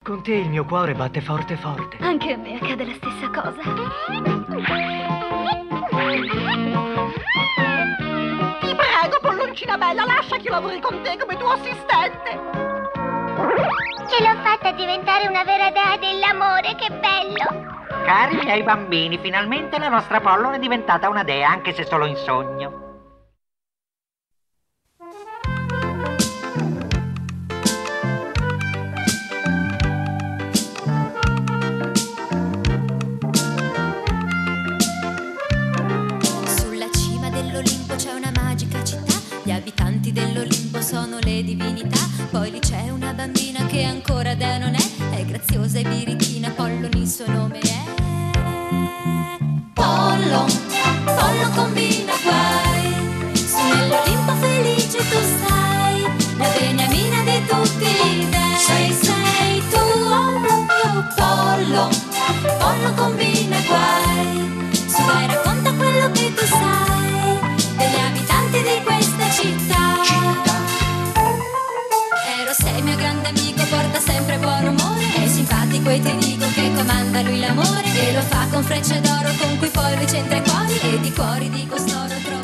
Con te il mio cuore batte forte forte. Anche a me accade la stessa cosa. Ti prego, polloncina bella, lascia che io lavori con te come tuo assistente. Ce l'ho fatta diventare una vera dea dell'amore, che bello! Cari miei bambini, finalmente la nostra Pollo è diventata una dea, anche se solo in sogno. Sulla cima dell'Olimpo c'è una magica città, gli abitanti dell'Olimpo sono le divinità. Poi lì c'è una bambina che ancora dea non è graziosa e birichina, Pollon il suo nome è. Pollo, Pollo combina guai, su nell'Olimpo felice tu stai, la beniamina di tutti i dei. Sei tu, oh, oh, Pollo, Pollo combina guai, su dai racconta quello che tu sai, degli abitanti di questa città. Ero sei mio grande amico, porta sempre buon umore, è simpatico e ti dico che comanda lui l'amore, e lo fa con frecce d'oro con cui poi lui c'entra i cuori, e di cuori di costoro trova.